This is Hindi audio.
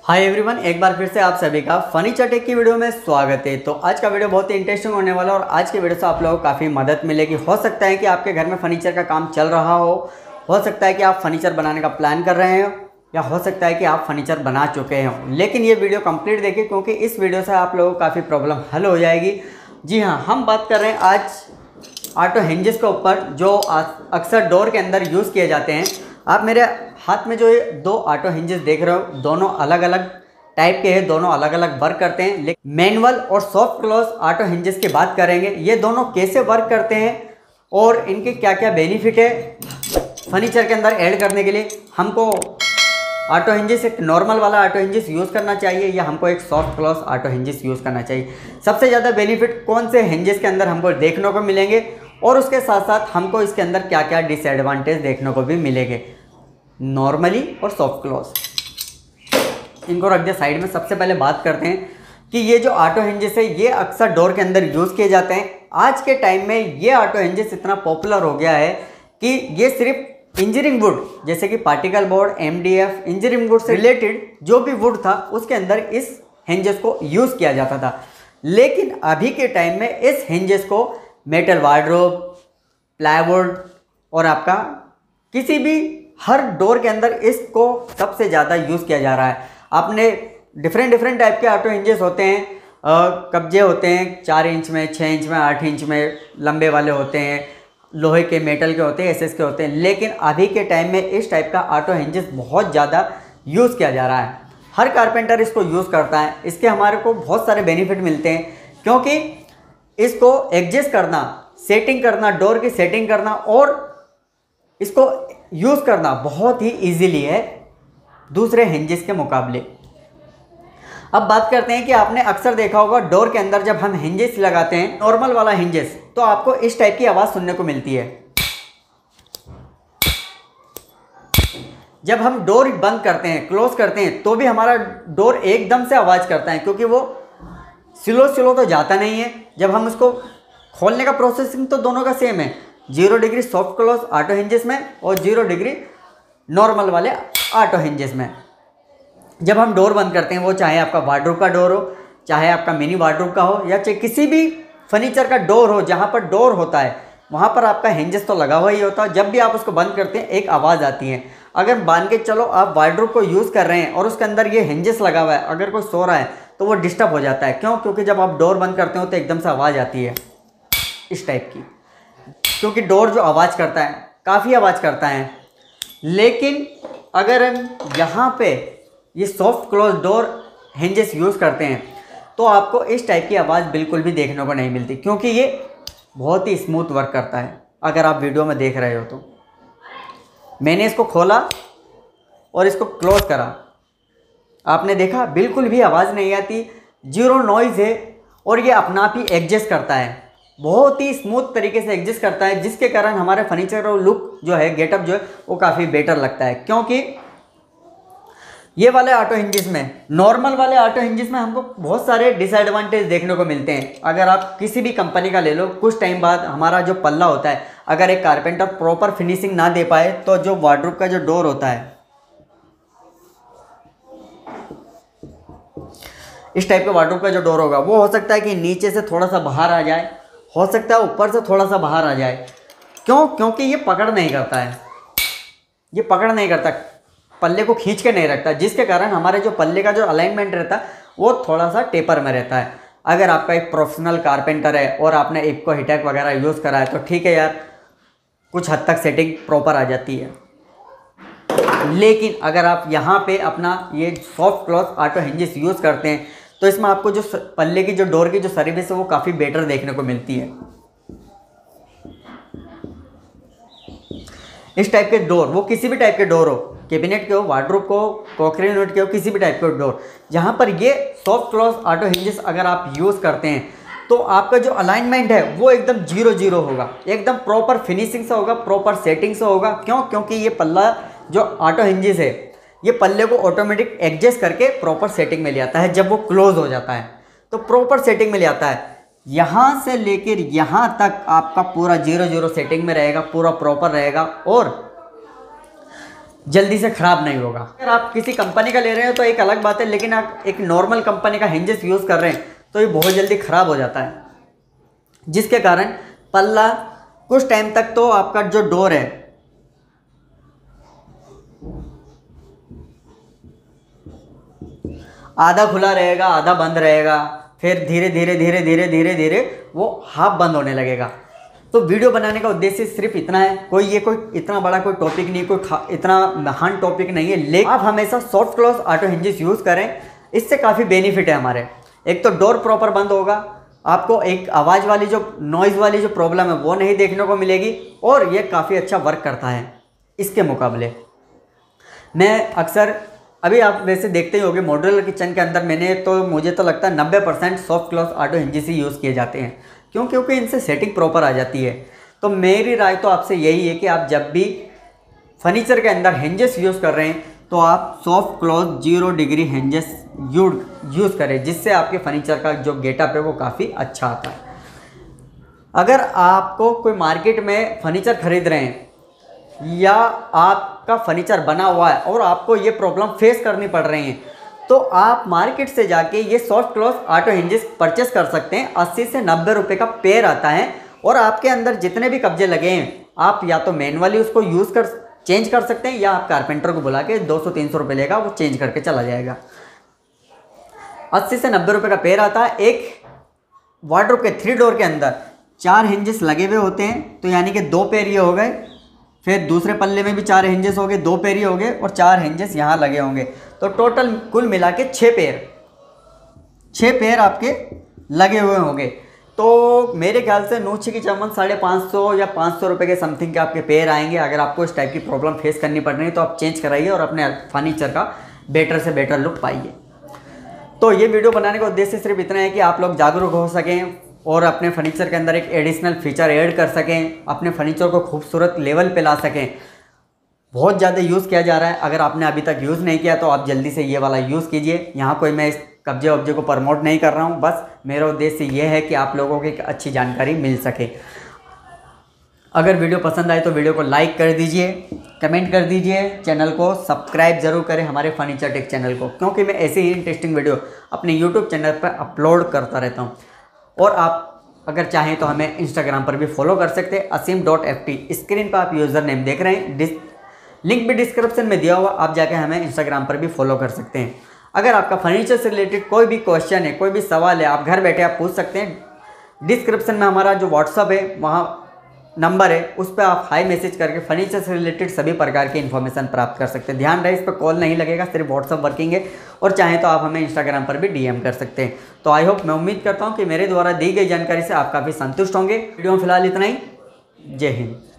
हाय एवरीवन, एक बार फिर से आप सभी का फर्नीचर टेक की वीडियो में स्वागत है। तो आज का वीडियो बहुत ही इंटरेस्टिंग होने वाला है और आज की वीडियो से आप लोगों को काफ़ी मदद मिलेगी। हो सकता है कि आपके घर में फर्नीचर का काम चल रहा हो सकता है कि आप फर्नीचर बनाने का प्लान कर रहे हो या हो सकता है कि आप फर्नीचर बना चुके हो। लेकिन ये वीडियो कंप्लीट देखिए क्योंकि इस वीडियो से आप लोगों को काफ़ी प्रॉब्लम हल हो जाएगी। जी हाँ, हम बात कर रहे हैं आज ऑटो हिंजेस के ऊपर जो अक्सर डोर के अंदर यूज़ किए जाते हैं। आप मेरे हाथ में जो ये दो ऑटो हिंजेस देख रहे हो, दोनों अलग अलग टाइप के हैं, दोनों अलग अलग वर्क करते हैं। लेकिन मैनुअल और सॉफ्ट क्लोज ऑटो हिंजेस की बात करेंगे, ये दोनों कैसे वर्क करते हैं और इनके क्या क्या बेनिफिट है फर्नीचर के अंदर ऐड करने के लिए। हमको ऑटो हिंजेस एक नॉर्मल वाला ऑटो हिंजेस यूज़ करना चाहिए या हमको एक soft close auto hinges use करना चाहिए। सबसे ज़्यादा बेनिफिट कौन से हिंजेस के अंदर हमको देखने को मिलेंगे और उसके साथ साथ हमको इसके अंदर क्या क्या डिसएडवांटेज देखने को भी मिलेंगे, नॉर्मली और सॉफ्ट क्लोज। इनको रख दिया साइड में। सबसे पहले बात करते हैं कि ये जो ऑटो हिंजेस है ये अक्सर डोर के अंदर यूज़ किए जाते हैं। आज के टाइम में ये ऑटो हिंजेस इतना पॉपुलर हो गया है कि ये सिर्फ इंजीनियरिंग वुड जैसे कि particle board, MDF, engineering wood से रिलेटेड जो भी वुड था उसके अंदर इस हिंजेस को यूज़ किया जाता था। लेकिन अभी के टाइम में इस हिंजेस को मेटल वार्डरोब, प्लाईवुड और आपका किसी भी हर डोर के अंदर इसको सबसे ज़्यादा यूज़ किया जा रहा है। आपने डिफरेंट टाइप के ऑटो हिंजेस होते हैं, कब्जे होते हैं 4 इंच में, 6 इंच में, 8 इंच में, लंबे वाले होते हैं, लोहे के, मेटल के होते हैं, एसएस के होते हैं। लेकिन अभी के टाइम में इस टाइप का ऑटो हिंजेस बहुत ज़्यादा यूज़ किया जा रहा है। हर कारपेंटर इसको यूज़ करता है। इसके हमारे को बहुत सारे बेनिफिट मिलते हैं क्योंकि इसको एडजस्ट करना, सेटिंग करना, डोर की सेटिंग करना और इसको यूज़ करना बहुत ही ईजीली है दूसरे हिंजेस के मुकाबले। अब बात करते हैं कि आपने अक्सर देखा होगा डोर के अंदर जब हम हिंजेस लगाते हैं, नॉर्मल वाला हिंजेस, तो आपको इस टाइप की आवाज़ सुनने को मिलती है। जब हम डोर बंद करते हैं, क्लोज करते हैं, तो भी हमारा डोर एकदम से आवाज़ करता है क्योंकि वो स्लो तो जाता नहीं है। जब हम उसको खोलने का प्रोसेसिंग तो दोनों का सेम है, 0 degree soft close auto hinges में और 0 डिग्री नॉर्मल वाले ऑटो हिंजेस में। जब हम डोर बंद करते हैं, वो चाहे आपका वार्डरोब का डोर हो, चाहे आपका मिनी वार्डरोब का हो या चाहे किसी भी फर्नीचर का डोर हो, जहाँ पर डोर होता है वहाँ पर आपका हिंजेस तो लगा हुआ ही होता है। जब भी आप उसको बंद करते हैं एक आवाज़ आती है। अगर मान के चलो आप वार्डरोब को यूज़ कर रहे हैं और उसके अंदर ये हिंजेस लगा हुआ है, अगर कोई सो रहा है तो वो डिस्टर्ब हो जाता है। क्यों? क्योंकि जब आप डोर बंद करते हो तो एकदम से आवाज़ आती है इस टाइप की, क्योंकि डोर जो आवाज़ करता है काफ़ी आवाज़ करता है। लेकिन अगर हम यहाँ पे ये soft close door hinges use करते हैं तो आपको इस टाइप की आवाज़ बिल्कुल भी देखने को नहीं मिलती क्योंकि ये बहुत ही स्मूथ वर्क करता है। अगर आप वीडियो में देख रहे हो तो मैंने इसको खोला और इसको क्लोज करा, आपने देखा बिल्कुल भी आवाज़ नहीं आती, 0 नॉइज़ है और ये अपना आप ही एडजस्ट करता है, बहुत ही स्मूथ तरीके से एडजस्ट करता है, जिसके कारण हमारे फर्नीचर का लुक जो है, गेटअप जो है वो काफ़ी बेटर लगता है। क्योंकि ये वाले ऑटो हिंजेस में, नॉर्मल वाले ऑटो हिंजेस में हमको बहुत सारे डिसएडवांटेज देखने को मिलते हैं। अगर आप किसी भी कंपनी का ले लो, कुछ टाइम बाद हमारा जो पल्ला होता है, अगर एक कारपेंटर प्रॉपर फिनिशिंग ना दे पाए तो जो वार्डरोब का जो डोर होता है, इस टाइप का वार्डरोब का जो डोर होगा, वो हो सकता है कि नीचे से थोड़ा सा बाहर आ जाए, हो सकता है ऊपर से थोड़ा सा बाहर आ जाए। क्यों? क्योंकि ये पकड़ नहीं करता है, ये पकड़ नहीं करता, पल्ले को खींच के नहीं रखता, जिसके कारण हमारे जो पल्ले का जो अलाइनमेंट रहता है वो थोड़ा सा टेपर में रहता है। अगर आपका एक प्रोफेशनल कारपेंटर है और आपने इक्को हिटैक वगैरह यूज़ करा है तो ठीक है यार, कुछ हद तक सेटिंग प्रॉपर आ जाती है। लेकिन अगर आप यहाँ पे अपना ये soft close auto hinges use करते हैं तो इसमें आपको जो पल्ले की जो डोर की जो सर्विस है वो काफ़ी बेटर देखने को मिलती है। इस टाइप के डोर, वो किसी भी टाइप के डोर हो, कैबिनेट के हो, वार्डरोब को, क्रॉकरी यूनिट के हो, किसी भी टाइप के डोर, जहाँ पर ये सॉफ्ट क्लोज ऑटो हिंजेस अगर आप यूज़ करते हैं तो आपका जो अलाइनमेंट है वो एकदम 0-0 होगा, एकदम प्रॉपर फिनिशिंग से होगा, प्रॉपर सेटिंग से होगा। क्यों? क्योंकि ये पल्ला जो ऑटो हिंजेस है ये पल्ले को ऑटोमेटिक एडजस्ट करके प्रॉपर सेटिंग में ले आता है। जब वो क्लोज हो जाता है तो प्रॉपर सेटिंग में ले आता है। यहाँ से लेकर यहाँ तक आपका पूरा 0-0 सेटिंग में रहेगा, पूरा प्रॉपर रहेगा। और जल्दी से ख़राब नहीं होगा। अगर आप किसी कंपनी का ले रहे हो तो एक अलग बात है, लेकिन आप एक नॉर्मल कंपनी का हिंजेस यूज़ कर रहे हैं तो ये बहुत जल्दी ख़राब हो जाता है, जिसके कारण पल्ला कुछ टाइम तक तो आपका जो डोर है आधा खुला रहेगा, आधा बंद रहेगा, फिर धीरे धीरे धीरे धीरे धीरे धीरे वो हाफ बंद होने लगेगा। तो वीडियो बनाने का उद्देश्य सिर्फ इतना है, कोई इतना बड़ा कोई टॉपिक नहीं, कोई इतना महान टॉपिक नहीं है, लेकिन आप हमेशा soft close auto hinges use करें, इससे काफ़ी बेनिफिट है हमारे। एक तो डोर प्रॉपर बंद होगा, आपको एक आवाज़ वाली जो नॉइज़ वाली जो प्रॉब्लम है वो नहीं देखने को मिलेगी, और ये काफ़ी अच्छा वर्क करता है इसके मुकाबले। मैं अक्सर अभी आप वैसे देखते ही होंगे मॉड्यूलर किचन के अंदर मुझे तो लगता है 90% सॉफ्ट क्लोज ऑटो हिंजेस ही यूज़ किए जाते हैं। क्यों? क्योंकि इनसे सेटिंग प्रॉपर आ जाती है। तो मेरी राय तो आपसे यही है कि आप जब भी फर्नीचर के अंदर हिंजेस यूज़ कर रहे हैं तो आप soft close 0 degree hinges use करें, जिससे आपके फर्नीचर का जो गेटअप है वो काफ़ी अच्छा आता है। अगर आपको कोई मार्केट में फर्नीचर खरीद रहे हैं या आपका फर्नीचर बना हुआ है और आपको ये प्रॉब्लम फेस करनी पड़ रही है, तो आप मार्केट से जाके ये soft close auto hinges purchase कर सकते हैं। 80 से 90 रुपये का पेयर आता है, और आपके अंदर जितने भी कब्जे लगे हैं आप या तो मैनुअली उसको चेंज कर सकते हैं, या आप कारपेंटर को बुला के 200-300 रुपये लेगा, वो चेंज करके चला जाएगा। 80 से 90 रुपये का पेयर आता है। एक वार्डरोब के 3 डोर के अंदर 4 हिंजेस लगे हुए होते हैं, तो यानी कि 2 पेयर ये हो गए, फिर दूसरे पल्ले में भी 4 हिंजेस हो गए, 2 पेयर ये हो गए, और 4 हिंजेस यहाँ लगे होंगे, तो टोटल कुल मिला के 6 पेयर आपके लगे हुए होंगे। तो मेरे ख्याल से नूछे की चमन 550 या 500 रुपये के समथिंग के आपके पेयर आएंगे। अगर आपको इस टाइप की प्रॉब्लम फेस करनी पड़ रही है तो आप चेंज कराइए और अपने फर्नीचर का बेटर से बेटर लुक पाइए। तो ये वीडियो बनाने का उद्देश्य सिर्फ इतना है कि आप लोग जागरूक हो सकें और अपने फर्नीचर के अंदर एक एडिशनल फीचर ऐड कर सकें, अपने फर्नीचर को खूबसूरत लेवल पे ला सकें। बहुत ज़्यादा यूज़ किया जा रहा है, अगर आपने अभी तक यूज़ नहीं किया तो आप जल्दी से ये वाला यूज़ कीजिए। यहाँ कोई मैं इस कब्जे वब्जे को प्रमोट नहीं कर रहा हूँ, बस मेरा उद्देश्य ये है कि आप लोगों को एक अच्छी जानकारी मिल सके। अगर वीडियो पसंद आए तो वीडियो को लाइक कर दीजिए, कमेंट कर दीजिए, चैनल को सब्सक्राइब जरूर करें हमारे फर्नीचर टेक चैनल को, क्योंकि मैं ऐसे ही इंटरेस्टिंग वीडियो अपने यूट्यूब चैनल पर अपलोड करता रहता हूँ। और आप अगर चाहें तो हमें इंस्टाग्राम पर भी फॉलो कर सकते हैं, asim.ft। स्क्रीन पर आप यूज़र नेम देख रहे हैं, लिंक भी डिस्क्रिप्शन में दिया हुआ, आप जाके हमें इंस्टाग्राम पर भी फॉलो कर सकते हैं। अगर आपका फर्नीचर से रिलेटेड कोई भी क्वेश्चन है, कोई भी सवाल है, आप घर बैठे आप पूछ सकते हैं। डिस्क्रिप्शन में हमारा जो व्हाट्सअप है वहाँ नंबर है, उस पर आप हाई मैसेज करके फर्नीचर से रिलेटेड सभी प्रकार की इन्फॉर्मेशन प्राप्त कर सकते हैं। ध्यान रहे इस पर कॉल नहीं लगेगा, सिर्फ व्हाट्सअप वर्किंग है, और चाहें तो आप हमें इंस्टाग्राम पर भी DM कर सकते हैं। तो आई होप, मैं उम्मीद करता हूँ कि मेरे द्वारा दी गई जानकारी से आप काफ़ी संतुष्ट होंगे। वीडियो में फिलहाल इतना ही। जय हिंद।